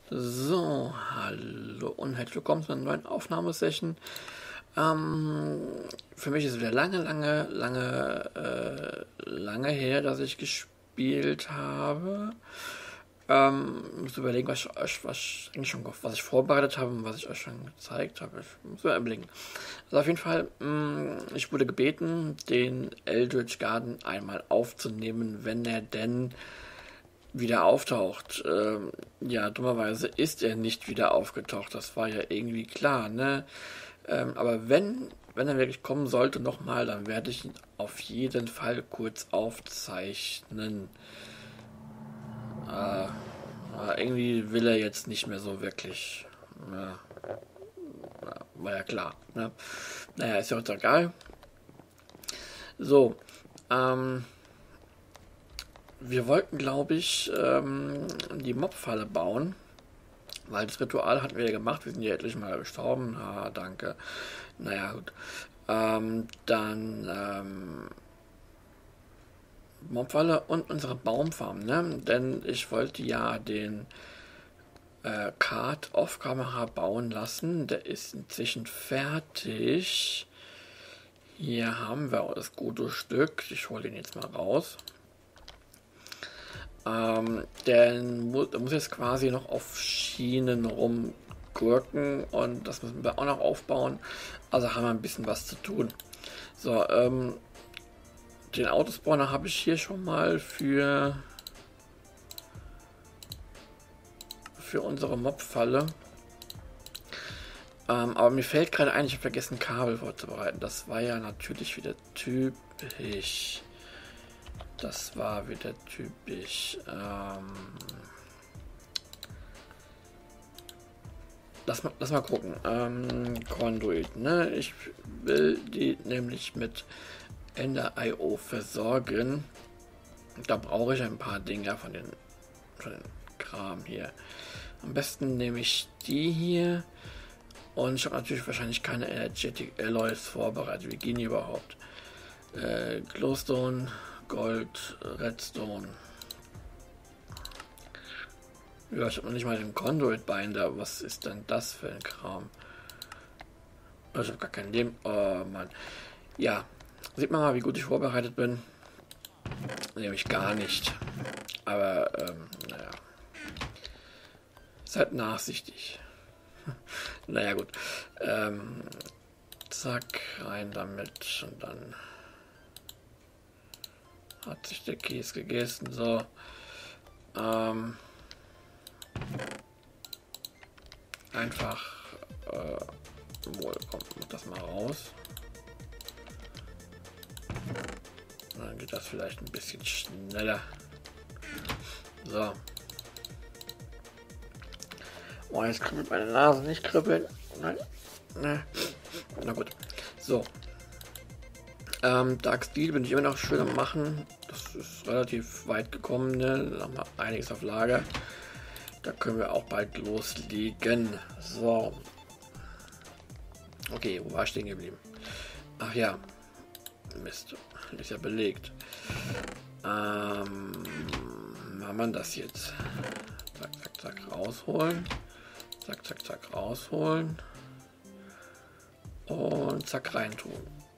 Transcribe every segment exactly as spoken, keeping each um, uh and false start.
So, hallo und herzlich willkommen zu einer neuen Aufnahmesession. Ähm, für mich ist es wieder lange, lange, lange, äh, lange her, dass ich gespielt habe. Ähm, muss überlegen, was ich euch, was ich eigentlich schon, was ich vorbereitet habe und was ich euch schon gezeigt habe. Ich muss mal überlegen. Also auf jeden Fall, mh, ich wurde gebeten, den Eldritch Garden einmal aufzunehmen, wenn er denn wieder auftaucht. Ähm, ja, dummerweise ist er nicht wieder aufgetaucht. Das war ja irgendwie klar, ne? Ähm, aber wenn, wenn er wirklich kommen sollte nochmal, dann werde ich ihn auf jeden Fall kurz aufzeichnen. Äh, aber irgendwie will er jetzt nicht mehr so wirklich. Ja, war ja klar, ne? Naja, ist ja auch egal. So, ähm, wir wollten, glaube ich, ähm, die Mobfalle bauen. Weil das Ritual hatten wir ja gemacht, wir sind ja etlich mal gestorben. Ah, danke. Naja, gut. Ähm, dann ähm, Mobfalle und unsere Baumfarm, ne? Denn ich wollte ja den äh, Kart off Kamera bauen lassen. Der ist inzwischen fertig. Hier haben wir das gute Stück. Ich hole den jetzt mal raus. Ähm, der mu muss jetzt quasi noch auf Schienen rumgurken und das müssen wir auch noch aufbauen. Also haben wir ein bisschen was zu tun. So, ähm, den Autospawner habe ich hier schon mal für für unsere Mobfalle. Ähm, aber mir fällt gerade ein, ich habe vergessen Kabel vorzubereiten. Das war ja natürlich wieder typisch. Das war wieder typisch. Ähm, lass, mal, lass mal gucken. Ähm, Conduit, ne? Ich will die nämlich mit Ender Punkt i o versorgen. Da brauche ich ein paar Dinge von den, von den Kram hier. Am besten nehme ich die hier. Und ich habe natürlich wahrscheinlich keine Energetic Alloys vorbereitet. Wie gehen die überhaupt? Äh, Glowstone, Gold, Redstone. Ja, ich habe noch nicht mal den Conduit Binder. Was ist denn das für ein Kram? Ich habe gar kein Leben. Oh Mann. Ja, sieht man mal, wie gut ich vorbereitet bin. Nämlich gar nicht. Aber, ähm, naja. Seid nachsichtig. Naja, gut. Ähm, zack, rein damit. Und dann hat sich der Käse gegessen. So. Ähm, einfach. Äh, wohl, komm, mach das mal raus. Und dann geht das vielleicht ein bisschen schneller. So. Oh, jetzt kribbelt meine Nase nicht kribbeln. Nein. Nein. Na gut. So. Ähm, Dark Steel bin ich immer noch schön am machen. Das ist relativ weit gekommen. Ne? Da haben wir einiges auf Lager. Da können wir auch bald loslegen. So. Okay, wo war ich stehen geblieben? Ach ja. Mist. Ist ja belegt. Ähm, machen wir das jetzt. Zack, zack, zack, rausholen. Zack, zack, zack, rausholen. Und zack, reintun.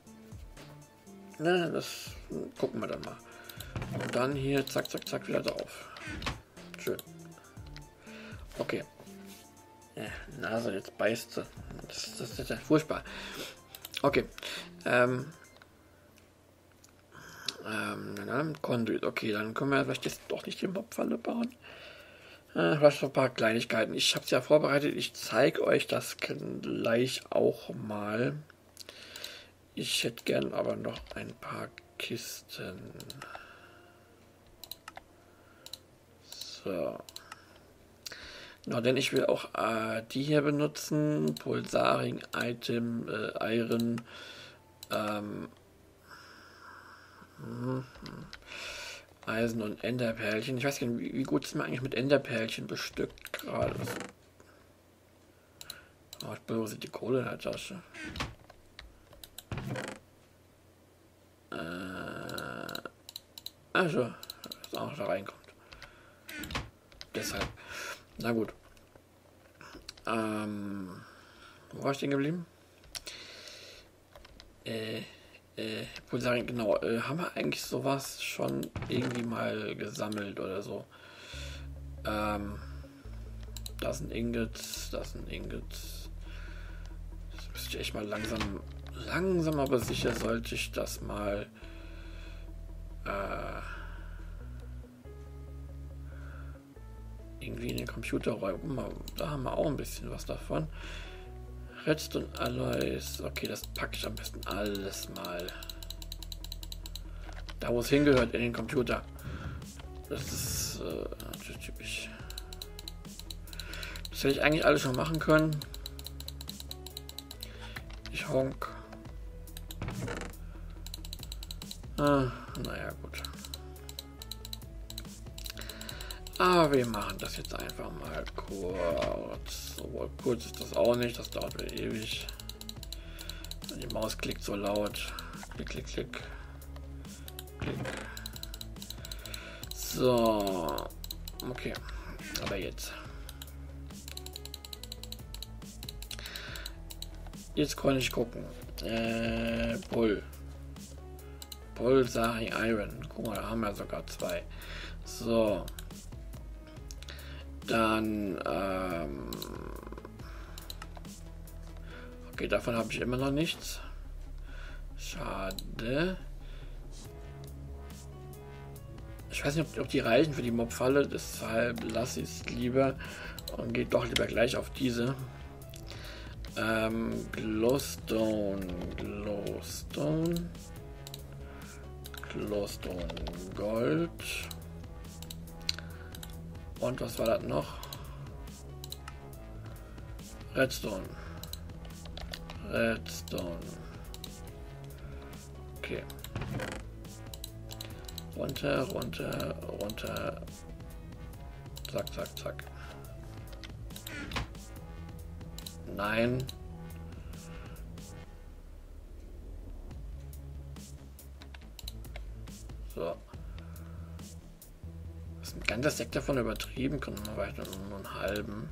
Na, das gucken wir dann mal. Und dann hier, zack, zack, zack, wieder drauf. Schön. Okay. Ja, Nase, jetzt beißt sie. Das, das, das ist ja furchtbar. Okay. Ähm. Ähm, Conduit. Okay, dann können wir vielleicht jetzt doch nicht die Mobfalle bauen. Äh, vielleicht noch ein paar Kleinigkeiten. Ich habe es ja vorbereitet. Ich zeige euch das gleich auch mal. Ich hätte gern aber noch ein paar Kisten. So. Genau, denn ich will auch äh, die hier benutzen. Pulsaring, Item, äh, Iron. Ähm, Eisen und Enderperlchen. Ich weiß nicht, wie, wie gut ist man eigentlich mit Enderperlchen bestückt gerade. Oh, ich bloße die Kohle in der Tasche. Äh, also, dass auch da reinkommt. Deshalb. Na gut. Ähm, wo war ich denn geblieben? Äh, äh, Pulsaring, genau. Äh, haben wir eigentlich sowas schon irgendwie mal gesammelt oder so? Ähm, das sind Ingots, das sind Ingots. Das müsste ich echt mal langsam, langsam aber sicher sollte ich das mal äh, irgendwie in den Computer räumen. Da haben wir auch ein bisschen was davon. Redstone Alloys. Okay, das packe ich am besten alles mal da, wo es hingehört, in den Computer. Das ist äh, typisch. Das hätte ich eigentlich alles schon machen können. Ich honk. Ah, naja, gut. Aber wir machen das jetzt einfach mal kurz. So kurz ist das auch nicht, das dauert wieder ewig. Die Maus klickt so laut. Klick, klick, klick. Klick. So. Okay. Aber jetzt. Jetzt kann ich gucken. Äh, Bull. Pulsaring Iron. Guck mal, da haben wir sogar zwei. So. Dann, ähm okay, davon habe ich immer noch nichts. Schade. Ich weiß nicht, ob, ob die reichen für die Mobfalle, deshalb lasse ich es lieber und geht doch lieber gleich auf diese. Ähm, Glowstone, Glowstone, Glowstone Gold. Und was war das noch? Redstone. Redstone. Okay. Runter, runter, runter. Zack, zack, zack. Nein. So. Das ist ein ganzer Stack davon übertrieben, können wir weiter nur einen halben.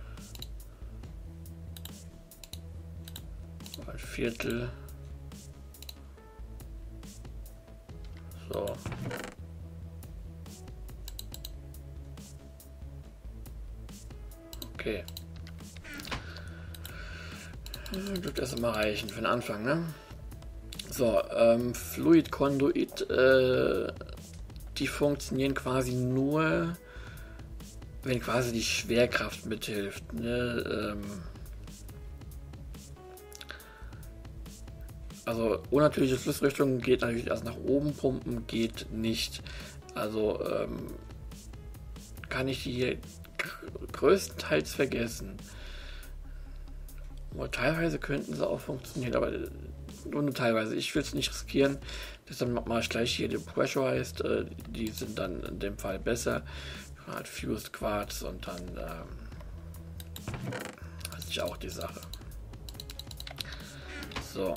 Ein Viertel. So. Okay. Wird das immer reichen für den Anfang, ne? So, ähm, Fluid Conduit, äh, die funktionieren quasi nur, wenn quasi die Schwerkraft mithilft, ne? Ähm, also unnatürliche Flussrichtung geht natürlich erst nach oben pumpen, geht nicht. Also ähm, kann ich die hier größtenteils vergessen. Und teilweise könnten sie auch funktionieren, aber nur teilweise. Ich will es nicht riskieren. Deshalb mache ich gleich hier den Pressurized. Äh, die sind dann in dem Fall besser. Halt Fused Quartz und dann ähm, das ist auch die Sache. So.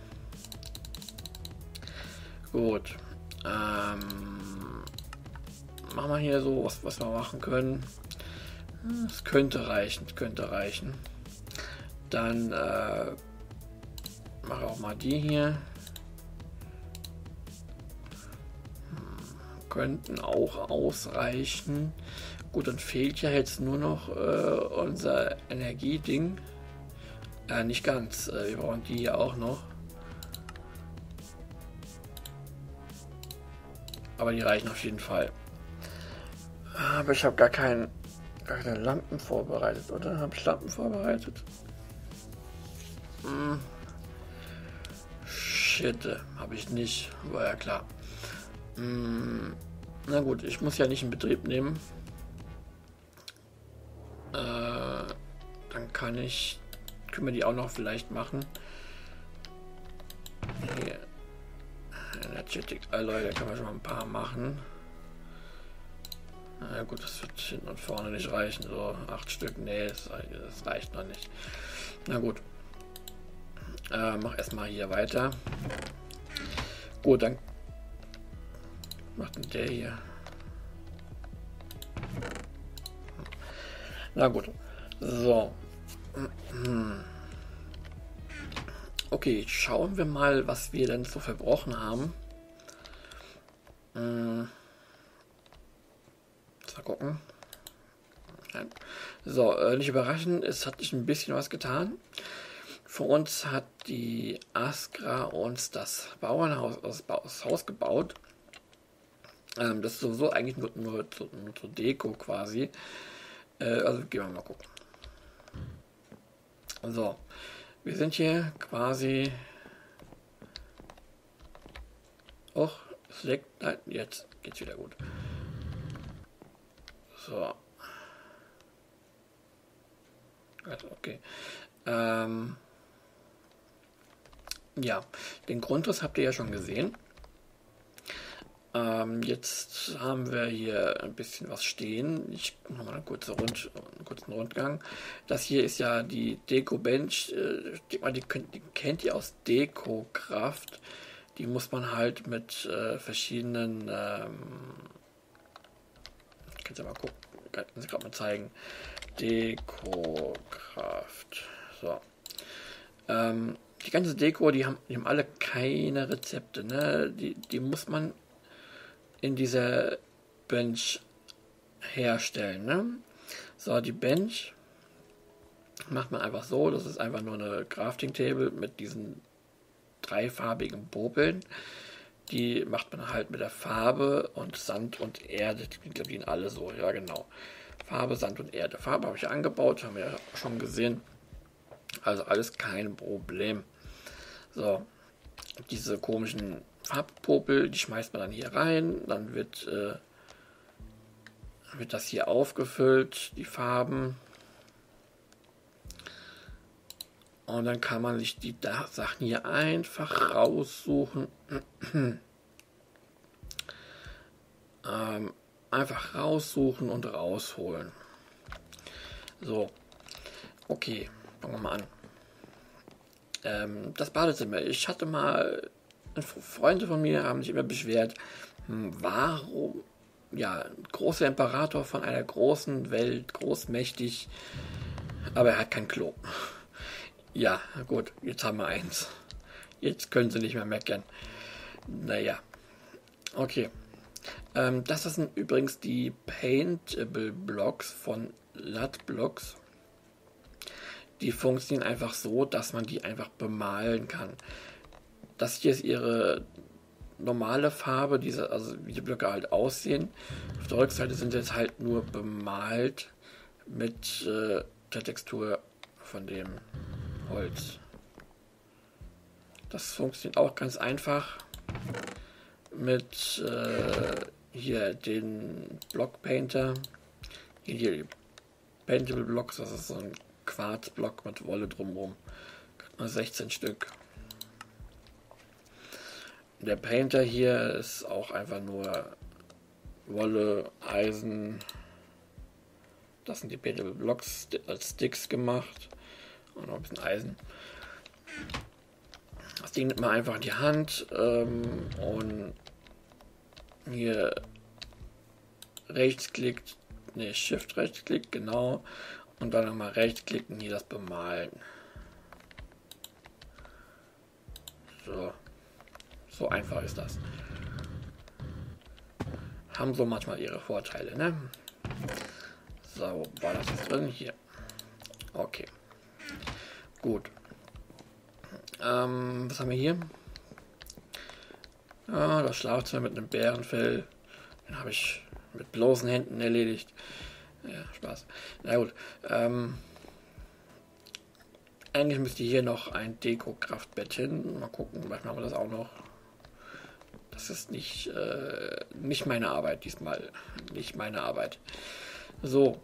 Gut. Ähm, machen wir hier so, was, was wir machen können. Es könnte reichen, könnte reichen. Dann äh, mache auch mal die hier. Hm, könnten auch ausreichen. Gut, dann fehlt ja jetzt nur noch äh, unser Energieding. Äh, nicht ganz. Äh, wir brauchen die hier auch noch. Aber die reichen auf jeden Fall. Aber ich habe gar, kein, gar keine Lampen vorbereitet, oder? Habe ich Lampen vorbereitet? Hm. Shit, habe ich nicht. War ja klar. Hm. Na gut, ich muss ja nicht in Betrieb nehmen. Äh, dann kann ich... Können wir die auch noch vielleicht machen. Hier. Energetic Alloy, da kann man schon mal ein paar machen. Na ja, gut, das wird hinten und vorne nicht reichen. So acht Stück, nee, das, das reicht noch nicht. Na gut. Äh, mach erstmal hier weiter. Gut, dann macht denn der hier. Na gut. So, Okay, schauen wir mal, was wir denn so verbrochen haben. Hm. Mal gucken. Nein. So, äh, nicht überraschend, es hat sich ein bisschen was getan. Für uns hat die Askra uns das Bauernhaus aus, aus Haus gebaut. Ähm, das ist sowieso eigentlich nur, nur, zur, nur zur Deko quasi. Äh, also gehen wir mal gucken. So, wir sind hier quasi. Och, es leckt. Nein, jetzt geht's wieder gut. So. Also, okay. Ähm, ja, den Grundriss habt ihr ja schon gesehen. Ähm, jetzt haben wir hier ein bisschen was stehen. Ich mache mal eine kurze Rund, einen kurzen Rundgang. Das hier ist ja die Deko-Bench. Äh, die, die, die kennt ihr aus Deko-Kraft. Die muss man halt mit äh, verschiedenen. Ähm, ich kann es ja mal gucken. Kann ich gerade mal zeigen. Deko-Kraft. So. Ähm, die ganze Deko, die haben, die haben alle keine Rezepte. Ne? Die, die muss man in dieser Bench herstellen. Ne? So, die Bench macht man einfach so. Das ist einfach nur eine Crafting Table mit diesen dreifarbigen Popeln. Die macht man halt mit der Farbe und Sand und Erde. Die gehen alle so, ja genau. Farbe, Sand und Erde. Farbe habe ich angebaut, haben wir ja schon gesehen. Also alles kein Problem. So, diese komischen Farbpopel, die schmeißt man dann hier rein. Dann wird, äh, wird das hier aufgefüllt, die Farben. Und dann kann man sich die Sachen hier einfach raussuchen. ähm, einfach raussuchen und rausholen. So, okay, fangen wir mal an. Ähm, das Badezimmer. Ich hatte mal, Freunde von mir haben sich immer beschwert, hm, warum, ja, großer Imperator von einer großen Welt, großmächtig, aber er hat kein Klo. Ja, gut, jetzt haben wir eins. Jetzt können sie nicht mehr meckern. Naja, okay. Ähm, das sind übrigens die Paintable Blocks von Lat-Blocks. Die funktionieren einfach so, dass man die einfach bemalen kann. Das hier ist ihre normale Farbe, diese, also wie die Blöcke halt aussehen. Auf der Rückseite sind jetzt halt nur bemalt mit äh, der Textur von dem Holz. Das funktioniert auch ganz einfach mit äh, hier den Block Painter. Hier, hier die Paintable Blocks, das ist so ein Quarzblock mit Wolle drumherum. sechzehn Stück. Der Painter hier ist auch einfach nur Wolle, Eisen. Das sind die Paintable Blocks als Sticks gemacht. Und noch ein bisschen Eisen. Das Ding nimmt man einfach in die Hand ähm, und hier rechtsklick, ne, Shift rechtsklick, genau. Und dann nochmal rechtsklicken, hier das bemalen. So. So einfach ist das. Haben so manchmal ihre Vorteile, ne? So, war das jetzt drin? Hier. Okay. Gut. Ähm, was haben wir hier? Ja, das Schlafzimmer mit einem Bärenfell. Den habe ich mit bloßen Händen erledigt. Ja, Spaß. Na gut. Ähm, eigentlich müsste hier noch ein Deko-Kraftbett hin. Mal gucken, vielleicht machen wir das auch noch. Das ist nicht, äh, nicht meine Arbeit diesmal. Nicht meine Arbeit. So.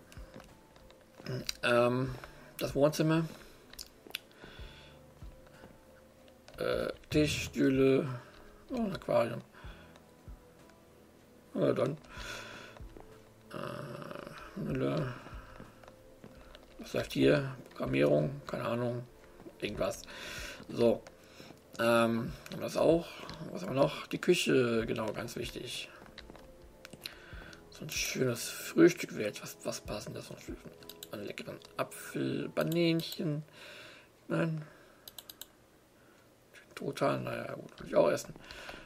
Ähm, das Wohnzimmer. Äh, Tisch, Stühle. Oh, ein Aquarium. Ja, dann. Äh, was läuft hier? Programmierung, keine Ahnung. Irgendwas. So. Ähm, das auch. Was haben wir noch? Die Küche, genau, ganz wichtig. So ein schönes Frühstück wäre jetzt was, was passendes. einen leckeren Apfelbanänchen. Nein. Total, naja, gut, will ich auch essen.